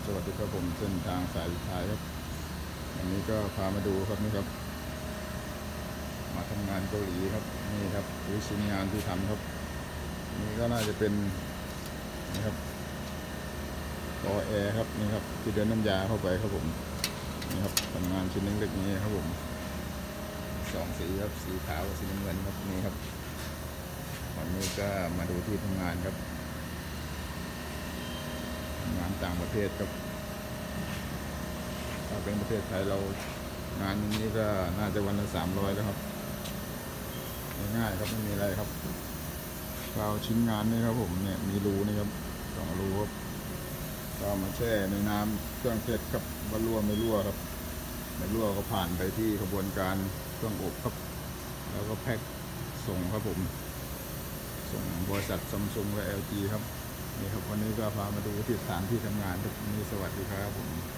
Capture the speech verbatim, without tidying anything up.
วัสดีครับผมเส้นทางสายสุดท้ายครับวันนี้ก็พามาดูครับนี่ครับมาทำงานเกาหลีครับนี่ครับดูชิ้นงานที่ทำครับนี่ก็น่าจะเป็นนี่ครับต่อแอร์ครับนี่ครับที่เดินน้ำยาเข้าไปครับผมนี่ครับทำงานชิ้นเล็กๆนี้ครับผมสองสีครับสีขาวกับสีน้ำเงินครับนี่ครับวันนี้ก็มาดูที่ทำงานครับงานต่างประเทศครับถ้าเป็นประเทศไทยเรางานนี้ก็น่าจะวันละสามร้อยแล้วครับง่ายๆครับไม่มีอะไรครับเราชิ้นงานนี่ครับผมเนี่ยมีรูนี่ครับสองรูครับก็มาแช่ในน้ำเครื่องเทศครับว่ารั่วไม่รั่วครับไม่รั่วก็ผ่านไปที่กระบวนการเครื่องอบครับแล้วก็แพ็คส่งครับผมส่งบริษัทซัมซุงและ แอล จี ครับนี่ครับวันนี้ก็พามาดูที่สถานที่ทำงานครับนี่สวัสดีครับผม